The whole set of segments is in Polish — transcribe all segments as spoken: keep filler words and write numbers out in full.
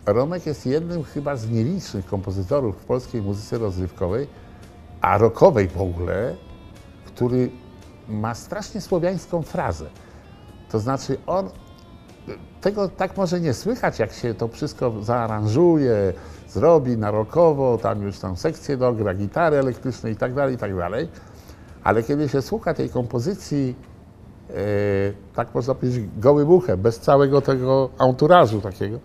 Romek jest jednym chyba z nielicznych kompozytorów w polskiej muzyce rozrywkowej, a rockowej w ogóle, który ma strasznie słowiańską frazę. To znaczy on, tego tak może nie słychać, jak się to wszystko zaaranżuje, zrobi na rockowo, tam już tam sekcję dogra, gitary elektryczne i tak dalej, i tak dalej. Ale kiedy się słucha tej kompozycji, e, tak można powiedzieć, gołym uchem, bez całego tego anturażu takiego,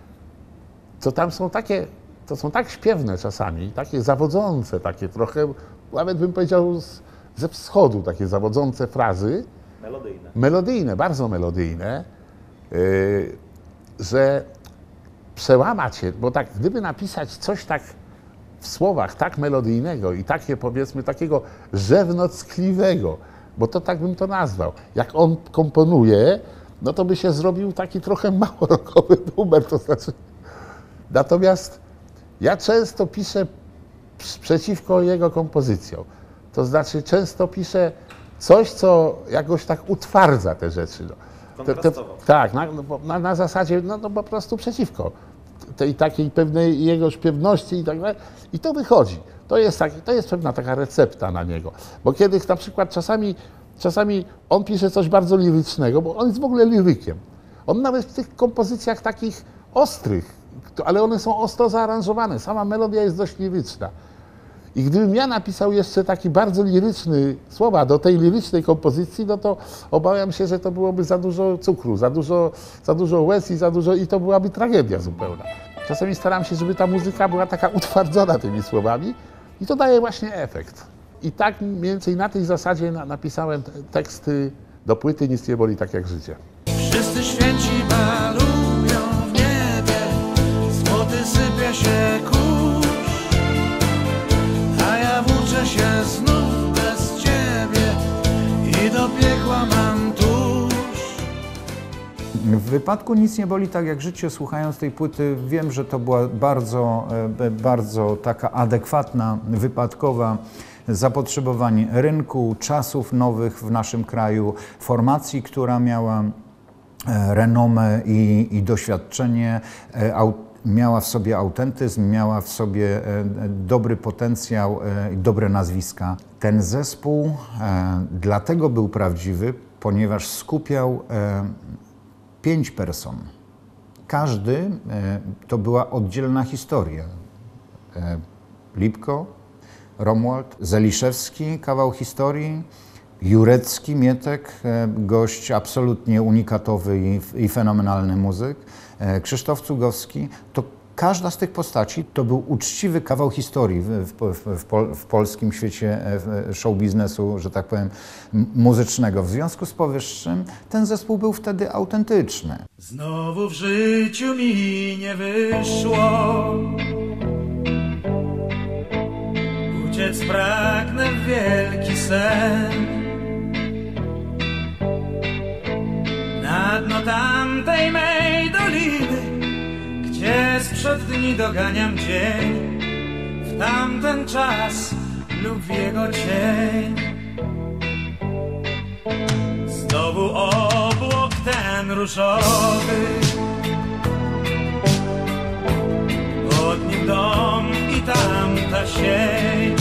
to tam są takie, to są tak śpiewne czasami, takie zawodzące, takie trochę, nawet bym powiedział z, ze wschodu, takie zawodzące frazy. Melodyjne. Melodyjne, bardzo melodyjne, yy, że przełamać się, bo tak, gdyby napisać coś tak w słowach tak melodyjnego i takie, powiedzmy, takiego rzewnockliwego, bo to tak bym to nazwał, jak on komponuje, no to by się zrobił taki trochę mało rockowy numer, to znaczy. Natomiast ja często piszę przeciwko jego kompozycjom. To znaczy często piszę coś, co jakoś tak utwardza te rzeczy. No. Te, te, tak, na, na, na zasadzie no, no po prostu przeciwko tej takiej pewnej jego śpiewności i tak dalej. I to wychodzi. To jest, tak, to jest pewna taka recepta na niego. Bo kiedy na przykład czasami, czasami on pisze coś bardzo lirycznego, bo on jest w ogóle lirykiem. On nawet w tych kompozycjach takich ostrych, ale one są ostro zaaranżowane. Sama melodia jest dość liryczna. I gdybym ja napisał jeszcze taki bardzo liryczny słowa do tej lirycznej kompozycji, no to obawiam się, że to byłoby za dużo cukru, za dużo, za dużo łez i za dużo, i to byłaby tragedia zupełna. Czasami staram się, żeby ta muzyka była taka utwardzona tymi słowami i to daje właśnie efekt. I tak mniej więcej na tej zasadzie na, napisałem teksty do płyty Nic nie boli tak jak życie. Wszyscy święci balują w niebie, złoty sypie się kurz, a ja włóczę się znów bez ciebie i do piekła mam tuż. W wypadku Nic nie boli tak jak życie, słuchając tej płyty, wiem, że to była bardzo, bardzo taka adekwatna, wypadkowa zapotrzebowań rynku, czasów nowych w naszym kraju, formacji, która miała renomę i, i doświadczenie, miała w sobie autentyzm, miała w sobie dobry potencjał i dobre nazwiska. Ten zespół dlatego był prawdziwy, ponieważ skupiał pięć person. Każdy to była oddzielna historia. Lipko, Romuald, Zeliszewski, kawał historii, Jurecki, Mietek, gość absolutnie unikatowy i, i fenomenalny muzyk, Krzysztof Cugowski. To każda z tych postaci to był uczciwy kawał historii w, w, w, pol, w polskim świecie show biznesu, że tak powiem, muzycznego. W związku z powyższym ten zespół był wtedy autentyczny. Znowu w życiu mi nie wyszło, uciec pragnę w wielki sen, na dno tamtej mej doliny, gdzie sprzed dni doganiam dzień, w tamten czas lub w jego cień. Znowu obłok ten różowy, pod nim dom i tamta sień,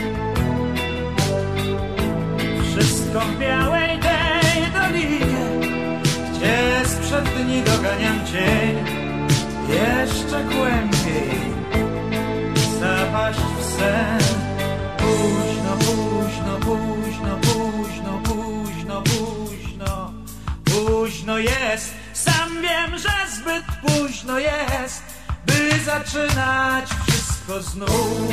wszystko w białej tej dolinie, gdzie sprzed dni doganiam dzień, jeszcze głębiej zapaść w sen. Późno, późno, późno, późno, późno, późno, późno jest, sam wiem, że zbyt późno jest, by zaczynać wszystko znów.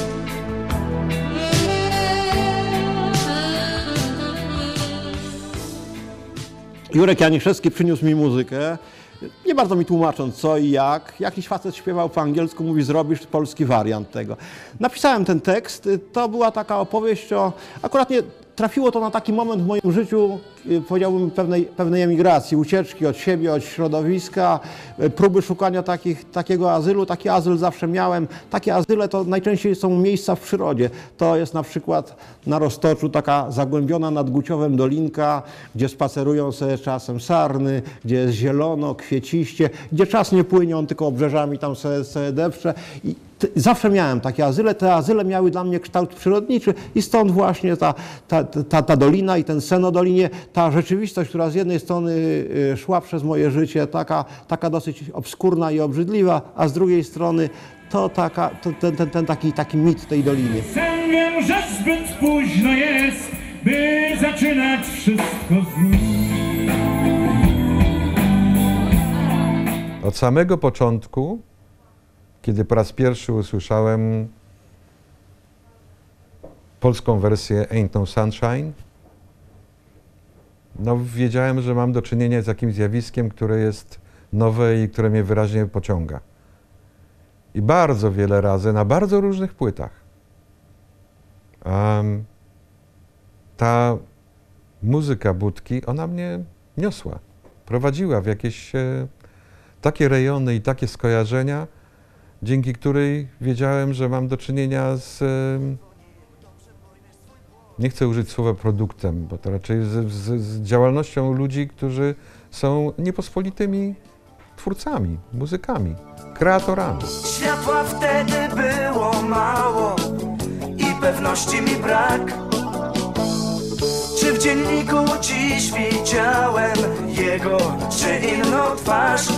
Jurek Janiszewski przyniósł mi muzykę, nie bardzo mi tłumacząc co i jak. Jakiś facet śpiewał po angielsku, mówi zrobisz polski wariant tego. Napisałem ten tekst, to była taka opowieść o, akurat nie, trafiło to na taki moment w moim życiu, powiedziałbym, pewnej, pewnej emigracji, ucieczki od siebie, od środowiska, próby szukania takich, takiego azylu. Taki azyl zawsze miałem. Takie azyle to najczęściej są miejsca w przyrodzie. To jest na przykład na Roztoczu taka zagłębiona nad Guciowem dolinka, gdzie spacerują sobie czasem sarny, gdzie jest zielono, kwieciście, gdzie czas nie płynie, on tylko obrzeżami tam sobie, sobie depcze. I zawsze miałem takie azyle. Te azyle miały dla mnie kształt przyrodniczy i stąd właśnie ta, ta, ta, ta dolina i ten sen o dolinie, ta rzeczywistość, która z jednej strony szła przez moje życie, taka, taka dosyć obskurna i obrzydliwa, a z drugiej strony to taka, to, ten, ten, ten taki, taki mit tej doliny. Sam wiem, że zbyt późno jest, by zaczynać wszystko znów. Od samego początku, kiedy po raz pierwszy usłyszałem polską wersję Ain't No Sunshine, no wiedziałem, że mam do czynienia z jakimś zjawiskiem, które jest nowe i które mnie wyraźnie pociąga. I bardzo wiele razy, na bardzo różnych płytach, um, ta muzyka Budki, ona mnie niosła, prowadziła w jakieś e, takie rejony i takie skojarzenia, dzięki której wiedziałem, że mam do czynienia z, nie chcę użyć słowa produktem, bo to raczej z, z, z działalnością ludzi, którzy są niepospolitymi twórcami, muzykami, kreatorami. Światła wtedy było mało i pewności mi brak. Czy w dzienniku dziś widziałem jego czy inną twarz?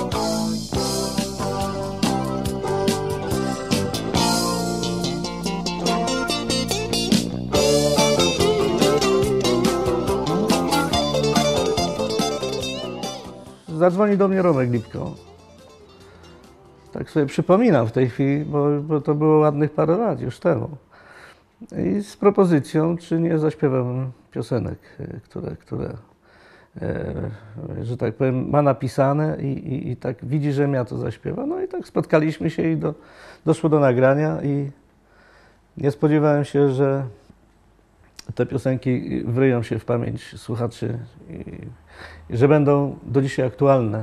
Zadzwoni do mnie Romek Lipko. Tak sobie przypominam w tej chwili, bo, bo to było ładnych parę lat już temu. I z propozycją, czy nie zaśpiewam piosenek, które, które e, że tak powiem, ma napisane i, i, i tak widzi, że ja to zaśpiewa. No i tak spotkaliśmy się i do, doszło do nagrania i nie spodziewałem się, że te piosenki wryją się w pamięć słuchaczy i, i że będą do dzisiaj aktualne.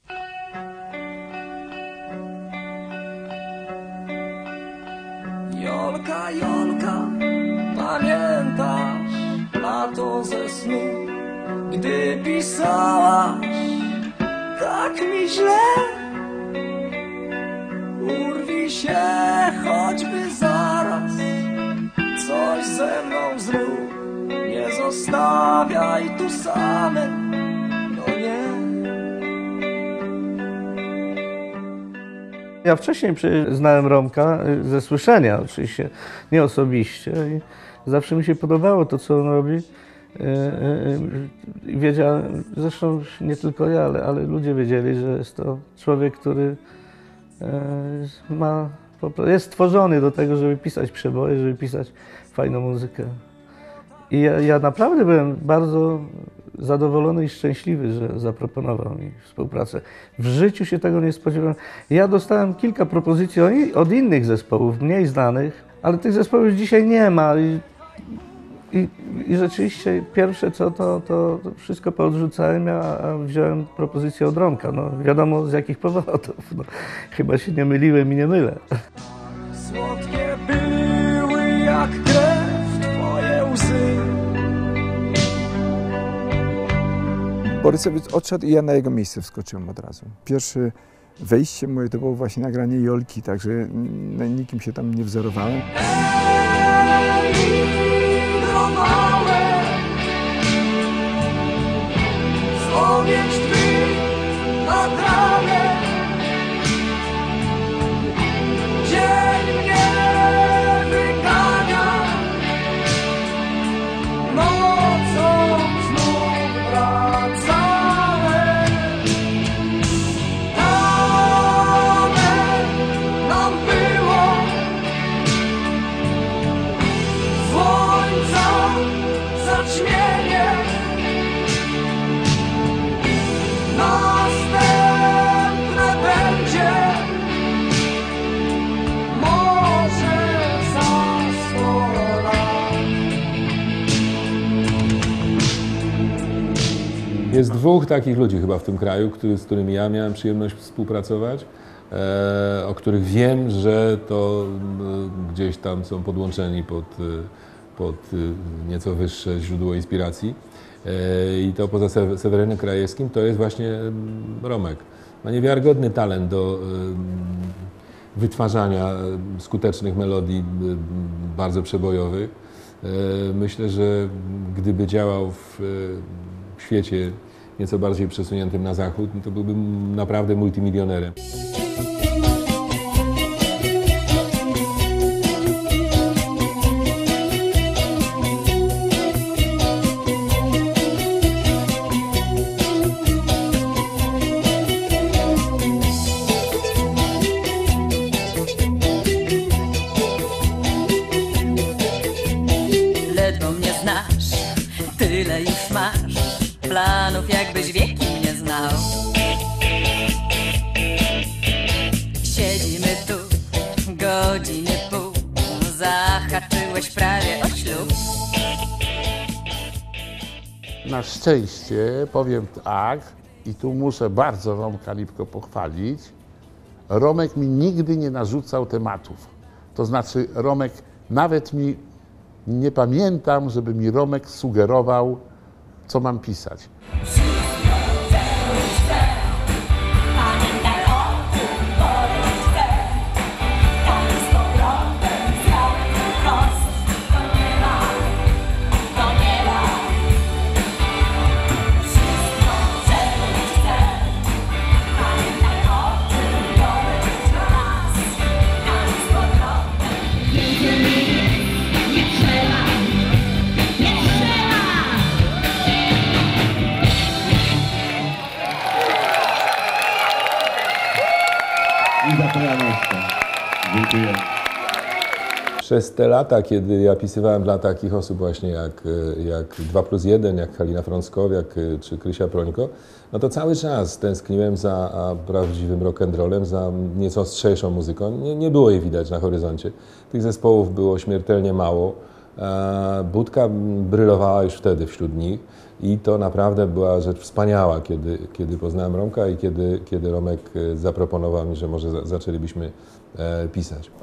Jolka, Jolka, pamiętasz lato ze snu, gdy pisałaś tak mi źle? Urwij się choćby zaraz, coś ze mną zrób, nie zostawiaj tu samej, no nie. Ja wcześniej znałem Romka ze słyszenia, oczywiście, nie osobiście. I zawsze mi się podobało to, co on robi. I wiedziałem, zresztą nie tylko ja, ale, ale ludzie wiedzieli, że jest to człowiek, który ma, jest stworzony do tego, żeby pisać przeboje, żeby pisać fajną muzykę. I ja, ja naprawdę byłem bardzo zadowolony i szczęśliwy, że zaproponował mi współpracę. W życiu się tego nie spodziewałem. Ja dostałem kilka propozycji od innych zespołów, mniej znanych, ale tych zespołów już dzisiaj nie ma. I, i, i rzeczywiście pierwsze co, to, to, to wszystko poodrzucałem, a, a wziąłem propozycję od Romka. No, wiadomo z jakich powodów. No, chyba się nie myliłem i nie mylę. Słodkie były jak krew twoje łzy. Borysowiec odszedł i ja na jego miejsce wskoczyłem od razu. Pierwsze wejście moje to było właśnie nagranie Jolki, także na nikim się tam nie wzorowałem. Jest dwóch takich ludzi chyba w tym kraju, który, z którymi ja miałem przyjemność współpracować, e, o których wiem, że to e, gdzieś tam są podłączeni pod, pod e, nieco wyższe źródło inspiracji. E, I to poza Sewerynem Krajewskim to jest właśnie Romek. Ma niewiarygodny talent do e, wytwarzania skutecznych melodii bardzo przebojowych. Myślę, że gdyby działał w, w świecie nieco bardziej przesuniętym na zachód, to byłby naprawdę multimilionerem. Tyle już masz planów, jakbyś wieki mnie znał. Siedzimy tu godziny pół, zahaczyłeś prawie o ślub. Na szczęście powiem tak, i tu muszę bardzo Romka Lipko pochwalić, Romek mi nigdy nie narzucał tematów. To znaczy Romek nawet mi, nie pamiętam, żeby mi Romek sugerował, co mam pisać. Dziękuję. Przez te lata, kiedy ja pisywałem dla takich osób właśnie jak, jak dwa plus jeden, jak Halina Frąckowiak czy Krysia Prońko, no to cały czas tęskniłem za prawdziwym rock'n'rollem, za nieco ostrzejszą muzyką. Nie, nie było jej widać na horyzoncie. Tych zespołów było śmiertelnie mało. Budka brylowała już wtedy wśród nich i to naprawdę była rzecz wspaniała, kiedy, kiedy poznałem Romka i kiedy, kiedy Romek zaproponował mi, że może za, zaczęlibyśmy e, pisać.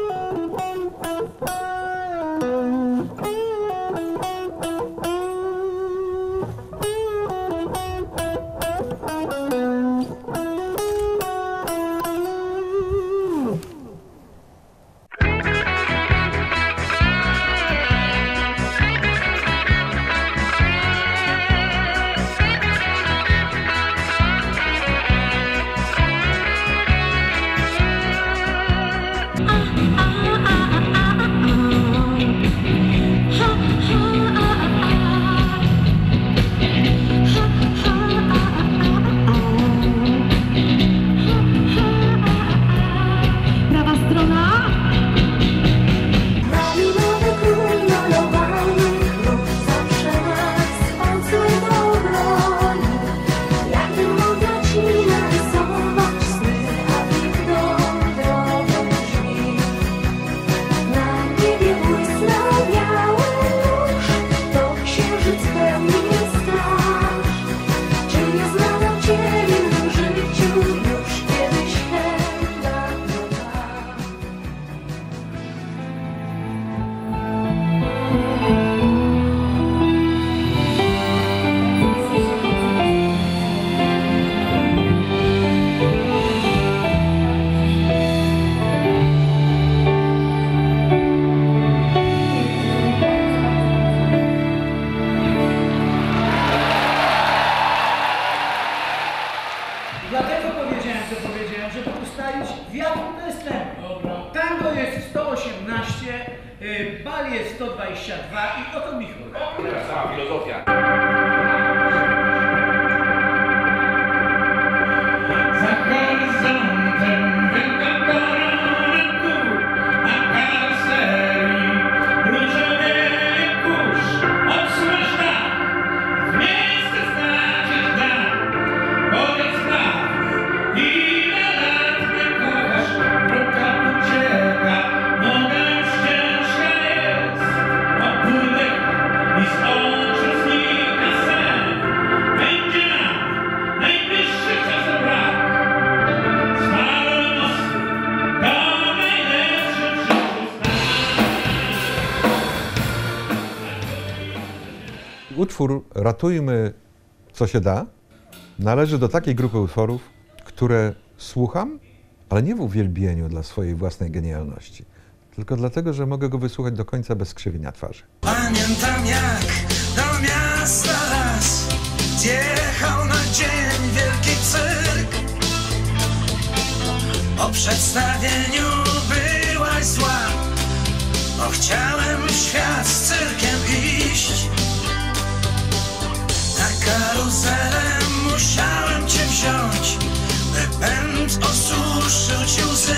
Dlatego powiedziałem, co powiedziałem, żeby ustalić, w jakim to jest tempo. Tango jest sto osiemnaście, y, bal jest sto dwadzieścia dwa i o to mi chodzi. Teraz cała filozofia. Za horyzontem wielka korona gór, na karoserii różowieje kurz. Otrzymasz dach, w miejsce znaczyć dach. Powiedz prawdę, ile lat mnie kochasz, kropka ucieka, noga już ciężka jest. Opłynek i z oczu znika utwór Ratujmy co się da należy do takiej grupy utworów, które słucham, ale nie w uwielbieniu dla swojej własnej genialności, tylko dlatego, że mogę go wysłuchać do końca bez skrzywienia twarzy. Pamiętam jak do miasta las zjechał na dzień wielki cyrk. Po przedstawieniu byłaś zła, bo chciałem w świat z cyrkiem iść. Na karuzelę musiałem cię wziąć, by pęd osuszył ci łzy.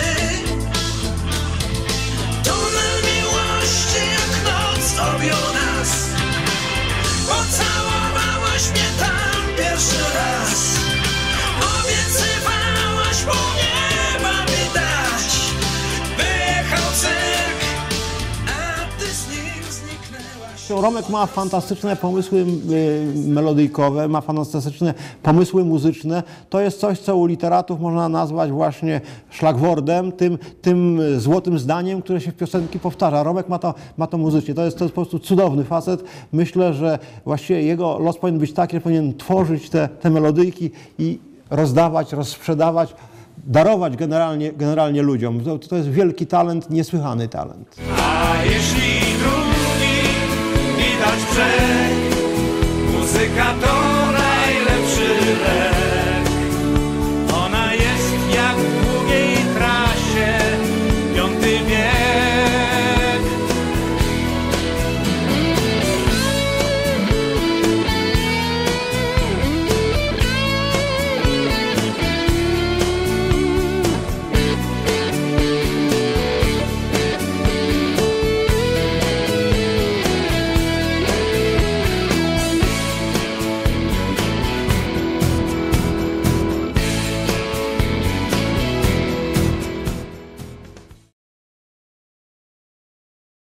Tunel miłości jak noc objął nas, pocałowałaś mnie tam pierwszy raz. Obiecywałaś mu nieba mi dać, wyjechał cyrk, a ty z nim zniknęłaś. Romek ma fantastyczne pomysły y, melodyjkowe, ma fantastyczne pomysły muzyczne. To jest coś, co u literatów można nazwać właśnie szlagwordem, tym, tym złotym zdaniem, które się w piosenki powtarza. Romek ma to, ma to muzycznie. To jest, to jest po prostu cudowny facet. Myślę, że właściwie jego los powinien być taki, że powinien tworzyć te, te melodyjki i rozdawać, rozsprzedawać, darować generalnie, generalnie ludziom. To, to jest wielki talent, niesłychany talent. A jeśli drugi widać brzeg, muzyka to